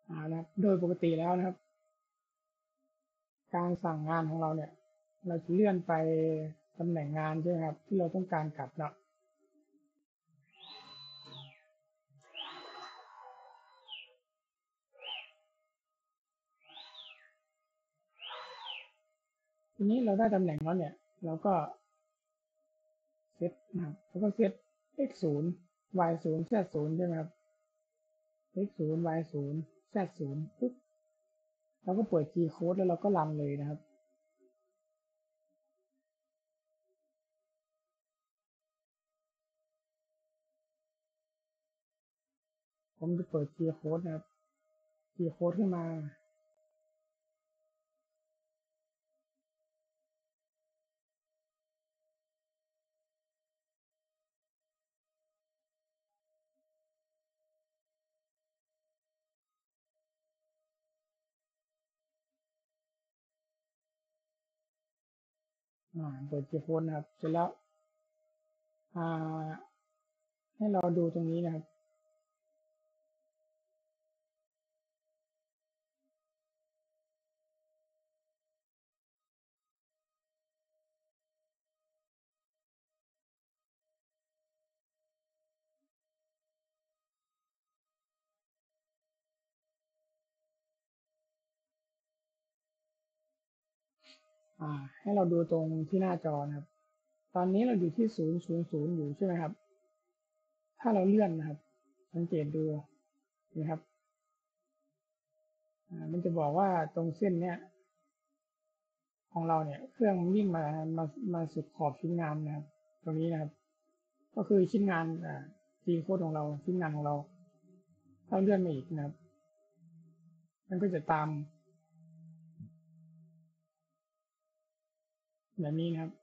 นะครับโดยปกติแล้วนะครับการสั่งงานของเราเนี่ยเราจะเลื่อนไปตำแหน่งงานใช่ไหมครับที่เราต้องการกลับเนาะทีนี้เราได้ตำแหน่งแล้วเนี่ยเราก็เซตนะครับแล้วก็เซต x 0 y 0 z 0ใช่ไหมครับ x 0 y 0 z 0ปุ๊บเราก็เปิด G code แล้วเราก็รันเลยนะครับผมจะเปิด G code นะครับ G code ขึ้นมาเปิด G code นะครับเสร็จแล้วอ่าให้เราดูตรงนี้นะครับให้เราดูตรงที่หน้าจอนะครับตอนนี้เราอยู่ที่000อยู่ใช่ไหมครับถ้าเราเลื่อนนะครับสังเกตดูนะครับมันจะบอกว่าตรงเส้นเนี้ยของเราเนี่ยเครื่องวิ่งมาสุดขอบชิ้นงานนะครับตรงนี้นะครับก็คือชิ้นงานG code ของเราชิ้นงานของเราถ้าเลื่อนมาอีกนะครับมันก็จะตามแบบนี้นะครับ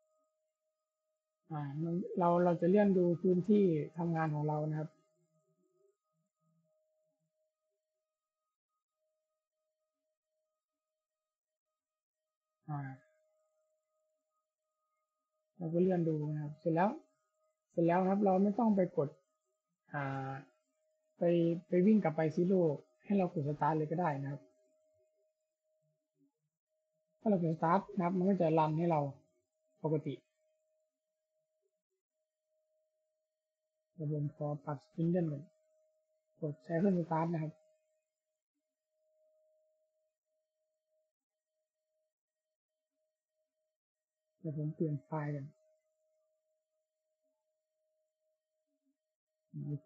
เราจะเลื่อนดูพื้นที่ทำงานของเรานะครับเราก็เลื่อนดูนะครับเสร็จแล้วครับเราไม่ต้องไปกดอ่าไปไปวิ่งกลับไปซีโร่ให้เรากดสตาร์ทเลยก็ได้นะครับถ้าเรากดสตาร์ทนะครับมันก็จะรันให้เราปกติเดี๋ยวผมขอปรับสปินเดิลก่อนกดใช้เครื่องสตาร์ทนะครับเดี๋ยวผมเปลี่ยนไฟล์กันโอเค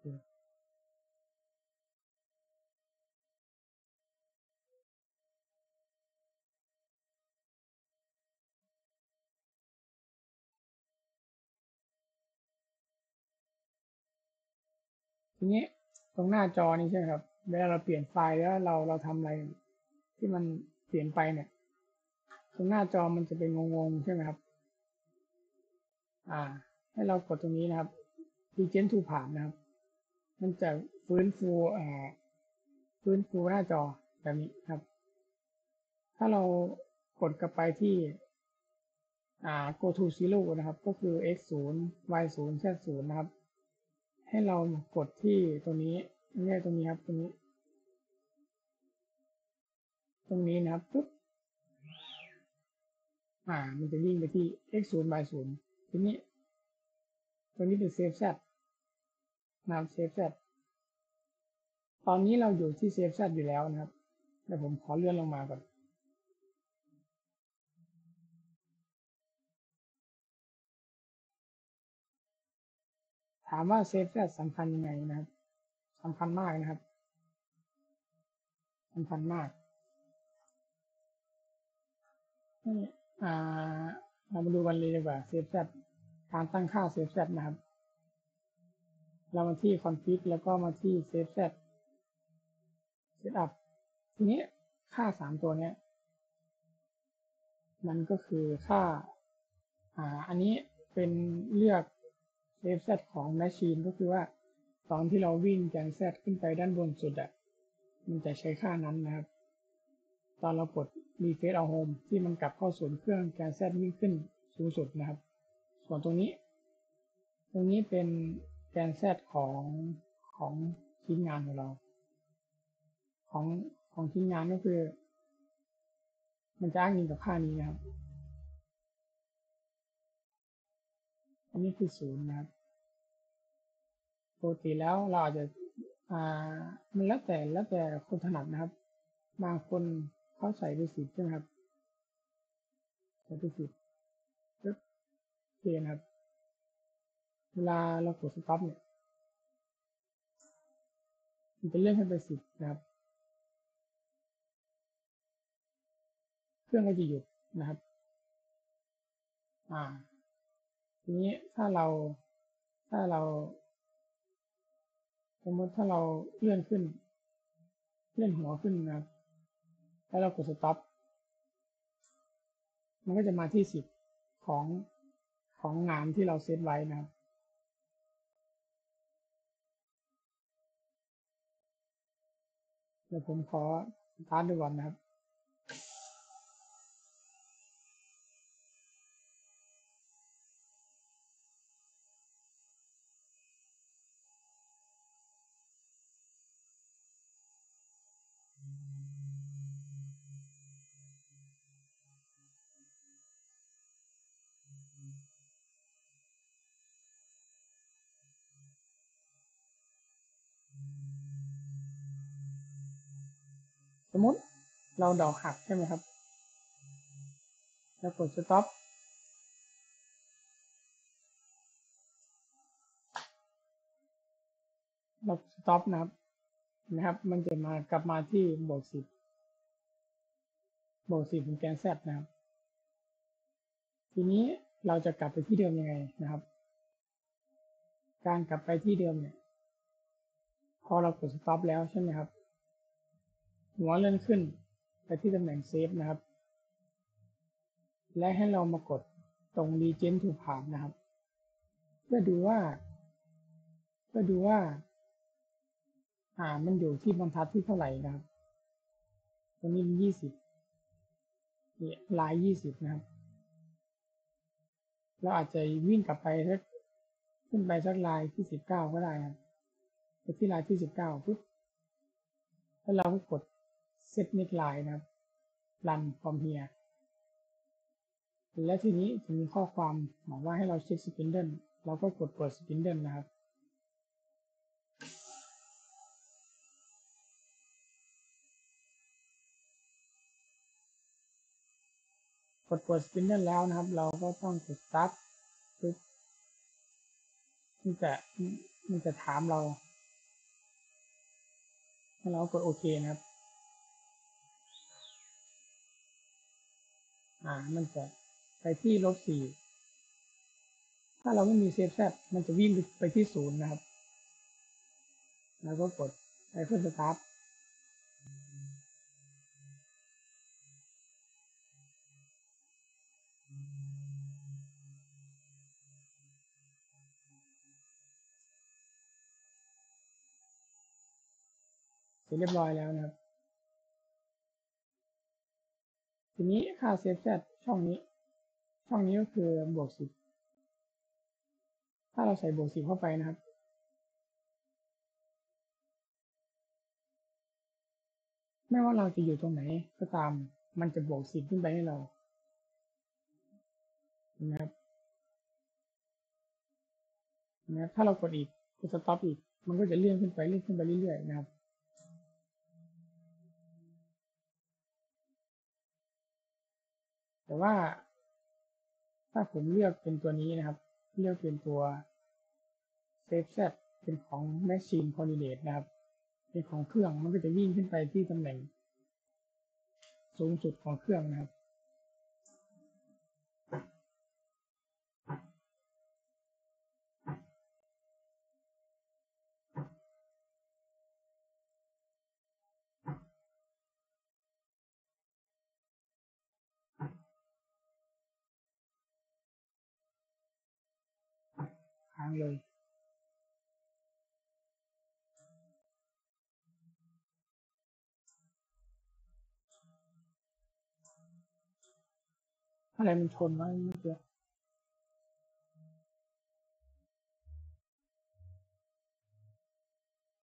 ทีนี้ตรงหน้าจอนี้ใช่ไหมครับเวลาเราเปลี่ยนไฟล์แล้วเราทำอะไรที่มันเปลี่ยนไปเนี่ยตรงหน้าจอมันจะเป็นงงๆใช่ไหมครับอ่าให้เรากดตรงนี้นะครับ Legend to ผ่านนะครับมันจะฟื้นฟูฟื้นฟูหน้าจอแบบนี้ครับถ้าเรากดกลับไปที่go to zero นะครับก็คือ x 0 y 0 z 0นะครับให้เรากดที่ตรงนี้ไม่ใช่ตรงนี้ครับตรงนี้นะครับปุ๊บมันจะวิ่งไปที่ x 0 y 0ทีนี้ตรงนี้เป็น save z นะครับ save z ตอนนี้เราอยู่ที่ save z อยู่แล้วนะครับเดี๋ยวผมขอเลื่อนลงมาก่อนถามว่า save z สำคัญยังไงนะครับสำคัญมากนะครับสำคัญมากนี่อ่าเรามาดูกันเลยดีกว่า save z การตั้งค่า save z นะครับเรามาที่ config แล้วก็มาที่ save z setup ทีนี้ค่า3ตัวเนี้ยมันก็คือค่าอันนี้เป็นเลือก save z ของ machine ก็คือว่าตอนที่เราวิ่งแกน z ขึ้นไปด้านบนสุดมันจะใช้ค่านั้นนะครับตอนเรากด refresh all home ที่มันกลับเข้าศูนย์เครื่องแกน z วิ่งขึ้นสูงสุดนะครับส่วนตรงนี้เป็นแกน z ของชิ้นงานของเราของของชิ้นงานก็คือมันจะอ้างอิงกับค่านี้นะครับอันนี้คือศูนย์นะครับปกติแล้วเราอาจจะอ่มันแล้วแต่คนถนัดนะครับบางคนเขาใส่ไป10ใช่ไหมครับใส่ไป10ปึ๊บโอเคนะครับเวลาเรากดสต็อปเนี่ยมันจะเลื่อนขึ้นไป10นะครับเครื่องก็จะหยุดนะครับอ่าทีนี้ถ้าเราสมมติถ้าเราเลื่อนขึ้นเลื่อนหัวขึ้นนะครับแล้วเรากดสต็อปมันก็จะมาที่10ของของงานที่เราเซตไว้นะครับเดี๋ยวผมขอสตาร์ทดูก่อนนะครับสมมติเราดอกหักใช่ไหมครับแล้วกดสต็อปเราสต็อปนะครับมันจะมากลับมาที่บวก 10เป็นแกน Z นะครับทีนี้เราจะกลับไปที่เดิมยังไงนะครับการกลับไปที่เดิมเนี่ยพอเรากดสต็อปแล้วใช่ไหมครับหัวเลื่อนขึ้นไปที่ตำแหน่งเซฟนะครับและให้เรามากดตรง Legend to Path นะครับเพื่อดูว่าเพื่อดูว่ามันอยู่ที่บรรทัดที่เท่าไหร่นะครับตรงนี้เป็น20นี่ลาย20นะครับเราอาจจะวิ่งกลับไปสักขึ้นไปสักลายที่19ก็ได้ครับไปที่ลายที่19ปุ๊บแล้วเราก็กด Set Next Line นะครับ Run from here และทีนี้จะมีข้อความบอกว่าให้เราเช็ค Spindle เราก็กดเปิด Spindle นะครับกดเปิด Spindle แล้วนะครับเราก็ต้องกด Start ปุ๊บมันจะมันจะถามเราให้เรากดโอเคนะครับมันจะไปที่-4ถ้าเราไม่มีเซฟแซดมันจะวิ่งไปที่0นะครับแล้วก็กดไอเฟิลสตาร์ทเสร็จเรียบร้อยแล้วนะครับทีนี้ค่าเซฟแซดช่องนี้ก็คือบวก10ถ้าเราใส่บวก10เข้าไปนะครับไม่ว่าเราจะอยู่ตรงไหนก็ตามมันจะบวก10ขึ้นไปให้เรานะครับถ้าเรากดอีกกดสต็อปอีกมันก็จะเลื่อนขึ้นไปเรื่อยๆนะครับแต่ว่าถ้าผมเลือกเป็นตัวนี้นะครับเลือกเป็นตัว Save Set เป็นของ Machine Coordinate นะครับเป็นของเครื่องมันก็จะวิ่งขึ้นไปที่ตำแหน่งสูงสุดของเครื่องนะครับค้างเลยอะไรมันชนวะเมื่อกี้